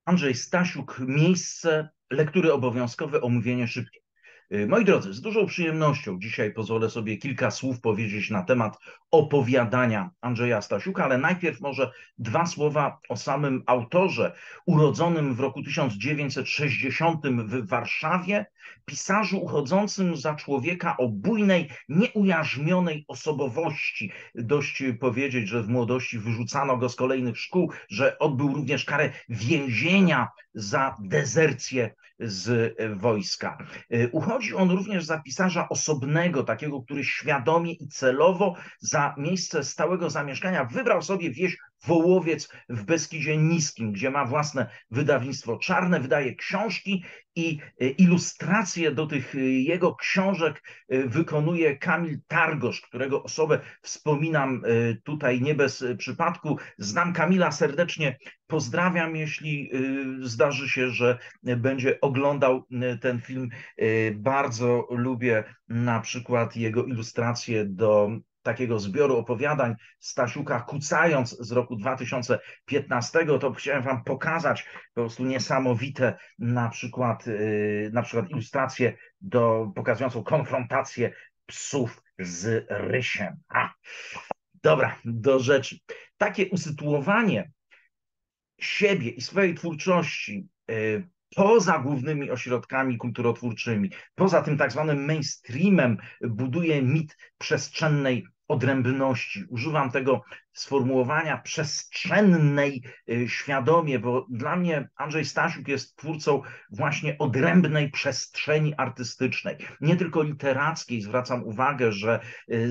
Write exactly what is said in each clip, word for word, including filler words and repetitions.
Andrzej Stasiuk, miejsce, lektury obowiązkowe, omówienie szybkie. Moi drodzy, z dużą przyjemnością dzisiaj pozwolę sobie kilka słów powiedzieć na temat opowiadania Andrzeja Stasiuka, ale najpierw może dwa słowa o samym autorze, urodzonym w roku tysiąc dziewięćset sześćdziesiątym w Warszawie, pisarzu uchodzącym za człowieka o bujnej, nieujarzmionej osobowości. Dość powiedzieć, że w młodości wyrzucano go z kolejnych szkół, że odbył również karę więzienia za dezercję z wojska. Uchodzi on również za pisarza osobnego, takiego, który świadomie i celowo za miejsce stałego zamieszkania wybrał sobie wieś Wołowiec w Beskidzie Niskim, gdzie ma własne wydawnictwo czarne, wydaje książki i ilustracje do tych jego książek wykonuje Kamil Targosz, którego osobę wspominam tutaj nie bez przypadku. Znam Kamila serdecznie, pozdrawiam, jeśli zdarzy się, że będzie oglądał ten film. Bardzo lubię na przykład jego ilustracje do takiego zbioru opowiadań Stasiuka Kucając z roku dwa tysiące piętnastego. To chciałem wam pokazać, po prostu niesamowite, na przykład, na przykład ilustracje do, pokazującą konfrontację psów z rysiem. A, dobra, do rzeczy. Takie usytuowanie siebie i swojej twórczości poza głównymi ośrodkami kulturotwórczymi, poza tym tak zwanym mainstreamem, buduje mit przestrzennej odrębności. Używam tego sformułowania przestrzennej świadomie, bo dla mnie Andrzej Stasiuk jest twórcą właśnie odrębnej przestrzeni artystycznej, nie tylko literackiej. Zwracam uwagę, że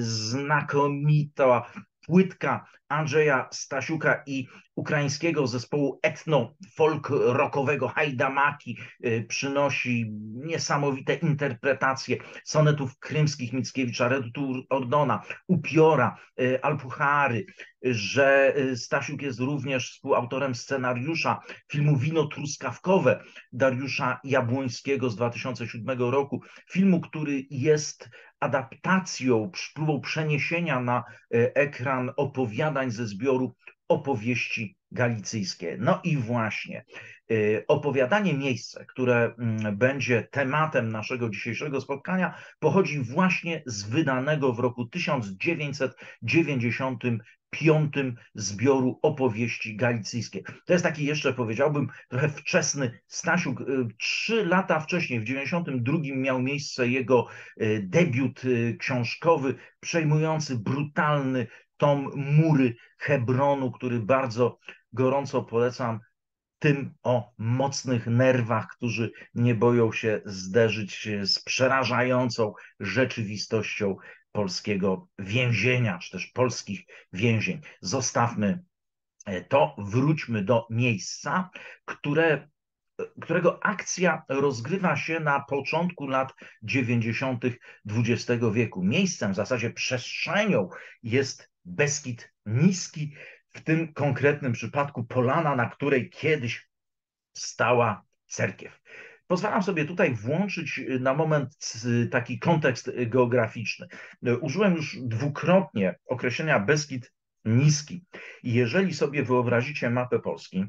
znakomita płytka Andrzeja Stasiuka i ukraińskiego zespołu etno-folk-rockowego Hajdamaki przynosi niesamowite interpretacje sonetów krymskich Mickiewicza, Redutu Ordona, Upiora, Alpuchary, że Stasiuk jest również współautorem scenariusza filmu Wino truskawkowe Dariusza Jabłońskiego z dwa tysiące siódmego roku, filmu, który jest adaptacją, próbą przeniesienia na ekran opowiadań ze zbioru Opowieści galicyjskie. No i właśnie opowiadanie Miejsce, które będzie tematem naszego dzisiejszego spotkania, pochodzi właśnie z wydanego w roku tysiąc dziewięćset dziewięćdziesiątym piątym zbioru Opowieści galicyjskie. To jest taki jeszcze, powiedziałbym, trochę wczesny Stasiuk. Trzy lata wcześniej, w dziewięćdziesiątym drugim miał miejsce jego debiut książkowy, przejmujący, brutalny tom Mury Hebronu, który bardzo gorąco polecam tym o mocnych nerwach, którzy nie boją się zderzyć z przerażającą rzeczywistością polskiego więzienia, czy też polskich więzień. Zostawmy to, wróćmy do Miejsca, które, którego akcja rozgrywa się na początku lat dziewięćdziesiątych dwudziestego wieku. Miejscem, w zasadzie przestrzenią jest Beskid Niski, w tym konkretnym przypadku polana, na której kiedyś stała cerkiew. Pozwalam sobie tutaj włączyć na moment taki kontekst geograficzny. Użyłem już dwukrotnie określenia Beskid Niski. Jeżeli sobie wyobrazicie mapę Polski,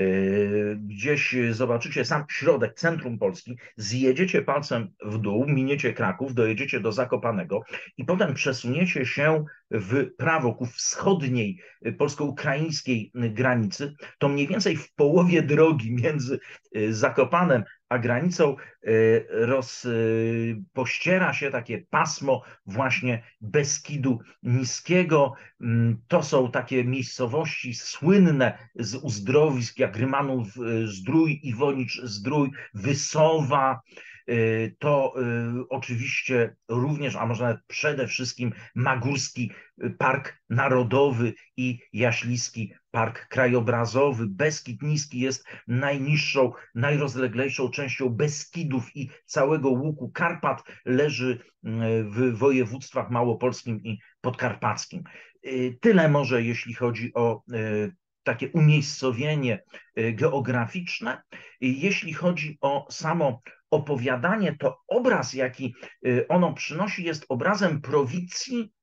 gdzieś zobaczycie sam środek, centrum Polski, zjedziecie palcem w dół, miniecie Kraków, dojedziecie do Zakopanego i potem przesuniecie się w prawo ku wschodniej polsko-ukraińskiej granicy, to mniej więcej w połowie drogi między Zakopanem a granicą rozpościera się takie pasmo właśnie Beskidu Niskiego. To są takie miejscowości słynne z uzdrowisk jak Rymanów Zdrój, Iwonicz Zdrój, Wysowa. To oczywiście również, a może nawet przede wszystkim Magórski Park Narodowy i Jaśliski Park Krajobrazowy. Beskid Niski jest najniższą, najrozleglejszą częścią Beskidów i całego łuku Karpat. Leży w województwach małopolskim i podkarpackim. Tyle może, jeśli chodzi o takie umiejscowienie geograficzne. Jeśli chodzi o samo opowiadanie, to obraz, jaki ono przynosi, jest obrazem prowincji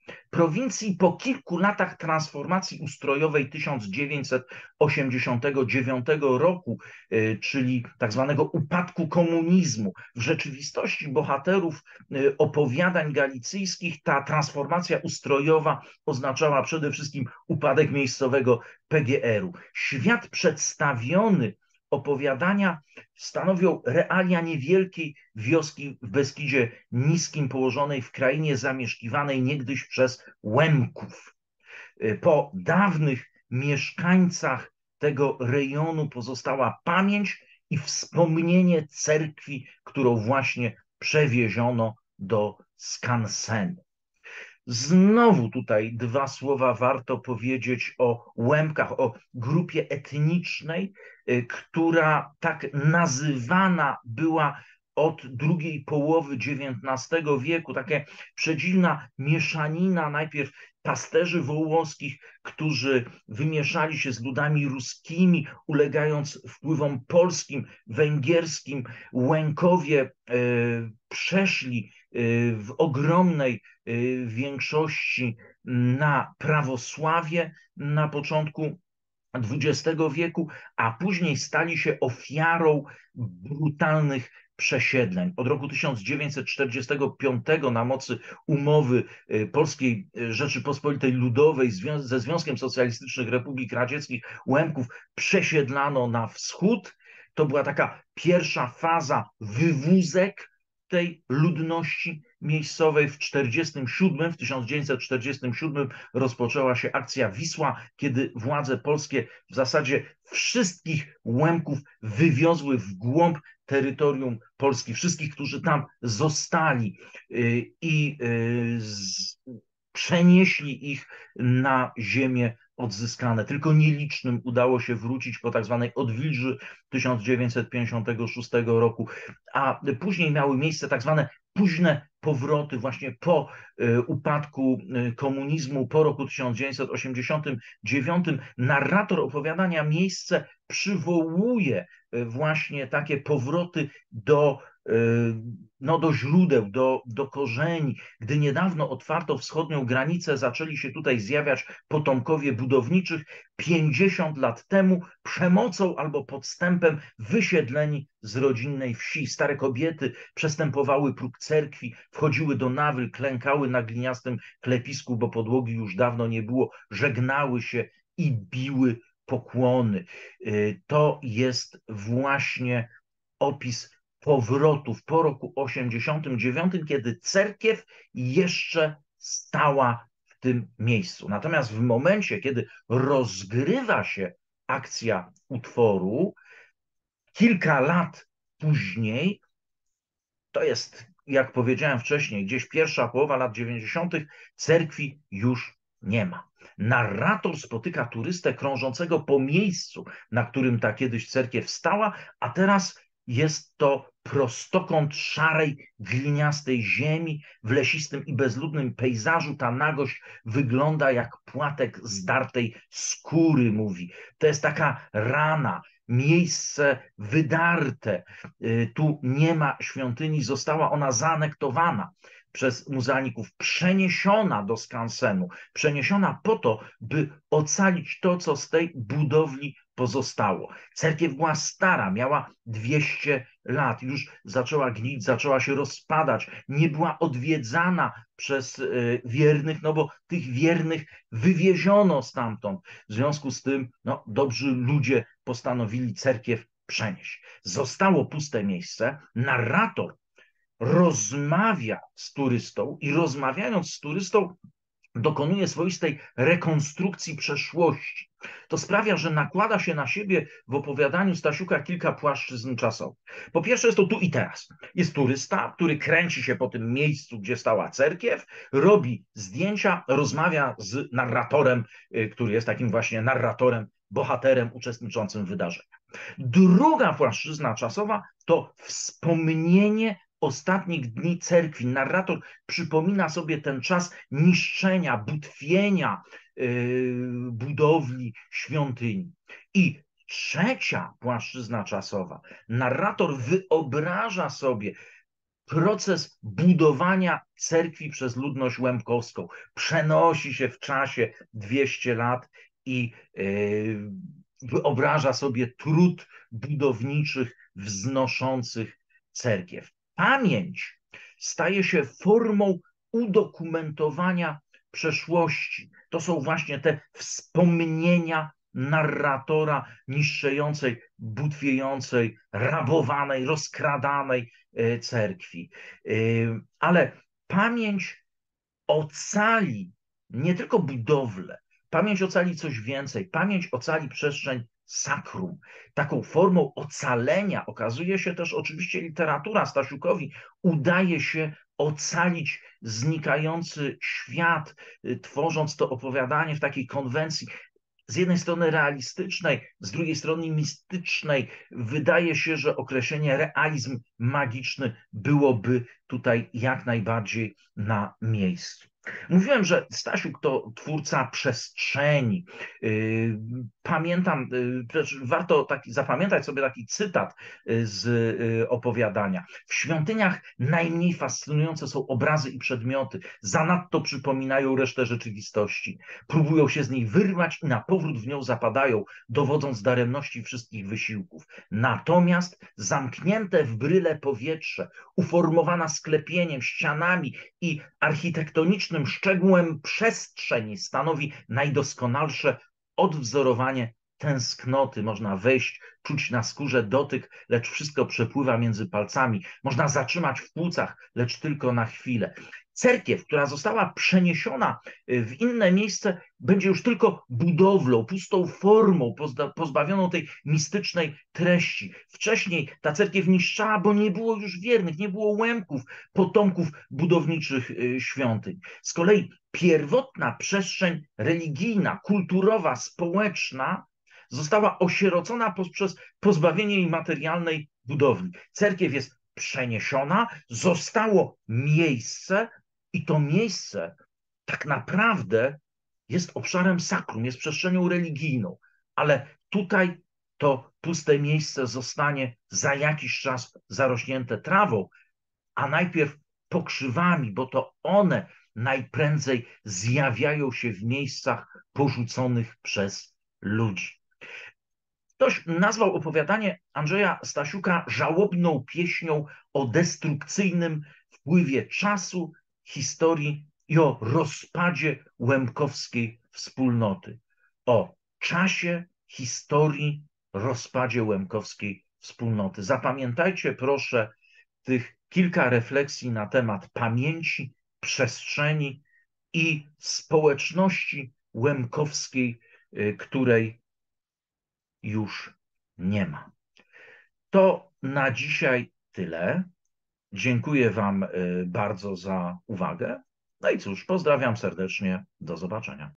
prowincji po kilku latach transformacji ustrojowej tysiąc dziewięćset osiemdziesiątego dziewiątego roku, czyli tak zwanego upadku komunizmu. W rzeczywistości bohaterów opowiadań galicyjskich ta transformacja ustrojowa oznaczała przede wszystkim upadek miejscowego P G R-u. Świat przedstawiony opowiadania stanowią realia niewielkiej wioski w Beskidzie Niskim, położonej w krainie zamieszkiwanej niegdyś przez Łemków. Po dawnych mieszkańcach tego rejonu pozostała pamięć i wspomnienie cerkwi, którą właśnie przewieziono do skansenu. Znowu tutaj dwa słowa warto powiedzieć o Łemkach, o grupie etnicznej, która tak nazywana była od drugiej połowy dziewiętnastego wieku, taka przedziwna mieszanina najpierw pasterzy wołoskich, którzy wymieszali się z ludami ruskimi, ulegając wpływom polskim, węgierskim. Łękowie e, przeszli e, w ogromnej e, większości na prawosławie na początku dwudziestego wieku, a później stali się ofiarą brutalnych przesiedleń. Od roku tysiąc dziewięćset czterdziestego piątego na mocy umowy Polskiej Rzeczypospolitej Ludowej ze Związkiem Socjalistycznych Republik Radzieckich Łemków przesiedlano na wschód. To była taka pierwsza faza wywózek tej ludności miejscowej. W czterdziestym siódmym, w tysiąc dziewięćset czterdziestym siódmym rozpoczęła się akcja Wisła, kiedy władze polskie w zasadzie wszystkich Łemków wywiozły w głąb terytorium Polski, wszystkich, którzy tam zostali, i przenieśli ich na ziemię odzyskane. Tylko nielicznym udało się wrócić po tak zwanej odwilży tysiąc dziewięćset pięćdziesiątego szóstego roku, a później miały miejsce tak zwane późne powroty właśnie po upadku komunizmu, po roku tysiąc dziewięćset osiemdziesiątym dziewiątym. Narrator opowiadania Miejsce przywołuje właśnie takie powroty do, no, do źródeł, do, do korzeni. Gdy niedawno otwarto wschodnią granicę, zaczęli się tutaj zjawiać potomkowie budowniczych, pięćdziesiąt lat temu przemocą albo podstępem wysiedleni z rodzinnej wsi. Stare kobiety przestępowały próg cerkwi, wchodziły do nawy, klękały na gliniastym klepisku, bo podłogi już dawno nie było, żegnały się i biły pokłony. To jest właśnie opis powrotów po roku osiemdziesiątym dziewiątym, kiedy cerkiew jeszcze stała w tym miejscu. Natomiast w momencie, kiedy rozgrywa się akcja utworu, kilka lat później, to jest, jak powiedziałem wcześniej, gdzieś pierwsza połowa lat dziewięćdziesiątych, cerkwi już nie ma. Narrator spotyka turystę krążącego po miejscu, na którym ta kiedyś cerkiew stała, a teraz jest to prostokąt szarej, gliniastej ziemi w lesistym i bezludnym pejzażu. Ta nagość wygląda jak płatek zdartej skóry, mówi. To jest taka rana, miejsce wydarte. Tu nie ma świątyni, została ona zaanektowana przez muzealników, przeniesiona do skansenu, przeniesiona po to, by ocalić to, co z tej budowli pozostało. Cerkiew była stara, miała dwieście lat, już zaczęła gnić, zaczęła się rozpadać, nie była odwiedzana przez wiernych, no bo tych wiernych wywieziono stamtąd. W związku z tym no, dobrzy ludzie postanowili cerkiew przenieść. Zostało puste miejsce, narrator rozmawia z turystą i rozmawiając z turystą dokonuje swoistej rekonstrukcji przeszłości. To sprawia, że nakłada się na siebie w opowiadaniu Stasiuka kilka płaszczyzn czasowych. Po pierwsze jest to tu i teraz. Jest turysta, który kręci się po tym miejscu, gdzie stała cerkiew, robi zdjęcia, rozmawia z narratorem, który jest takim właśnie narratorem, bohaterem uczestniczącym w wydarzeniach. Druga płaszczyzna czasowa to wspomnienie ostatnich dni cerkwi. Narrator przypomina sobie ten czas niszczenia, butwienia yy, budowli świątyni. I trzecia płaszczyzna czasowa. Narrator wyobraża sobie proces budowania cerkwi przez ludność łemkowską przenosi się w czasie dwieście lat i yy, wyobraża sobie trud budowniczych wznoszących cerkiew. Pamięć staje się formą udokumentowania przeszłości. To są właśnie te wspomnienia narratora niszczejącej, butwiejącej, rabowanej, rozkradanej cerkwi. Ale pamięć ocali nie tylko budowlę, pamięć ocali coś więcej. Pamięć ocali przestrzeń sakrum. Taką formą ocalenia okazuje się też oczywiście literatura. Stasiukowi udaje się ocalić znikający świat, tworząc to opowiadanie w takiej konwencji z jednej strony realistycznej, z drugiej strony mistycznej. Wydaje się, że określenie realizm magiczny byłoby tutaj jak najbardziej na miejscu. Mówiłem, że Stasiuk to twórca przestrzeni. Pamiętam, warto taki, zapamiętać sobie taki cytat z opowiadania. W świątyniach najmniej fascynujące są obrazy i przedmioty. Zanadto przypominają resztę rzeczywistości. Próbują się z niej wyrwać i na powrót w nią zapadają, dowodząc daremności wszystkich wysiłków. Natomiast zamknięte w bryle powietrze, uformowana sklepieniem, ścianami i architektonicznym szczegółem przestrzeń stanowi najdoskonalsze odwzorowanie tęsknoty. Można wejść, czuć na skórze dotyk, lecz wszystko przepływa między palcami. Można zatrzymać w płucach, lecz tylko na chwilę. Cerkiew, która została przeniesiona w inne miejsce, będzie już tylko budowlą, pustą formą, pozbawioną tej mistycznej treści. Wcześniej ta cerkiew niszczała, bo nie było już wiernych, nie było łemków, potomków budowniczych świątyń. Z kolei pierwotna przestrzeń religijna, kulturowa, społeczna została osierocona poprzez pozbawienie jej materialnej budowli. Cerkiew jest przeniesiona, zostało miejsce i to miejsce tak naprawdę jest obszarem sakrum, jest przestrzenią religijną, ale tutaj to puste miejsce zostanie za jakiś czas zarośnięte trawą, a najpierw pokrzywami, bo to one najprędzej zjawiają się w miejscach porzuconych przez ludzi. Ktoś nazwał opowiadanie Andrzeja Stasiuka żałobną pieśnią o destrukcyjnym wpływie czasu, historii i o rozpadzie łemkowskiej wspólnoty. O czasie, historii, rozpadzie łemkowskiej wspólnoty. Zapamiętajcie proszę tych kilka refleksji na temat pamięci, przestrzeni i społeczności łemkowskiej, której już nie ma. To na dzisiaj tyle. Dziękuję Wam bardzo za uwagę. No i cóż, pozdrawiam serdecznie. Do zobaczenia.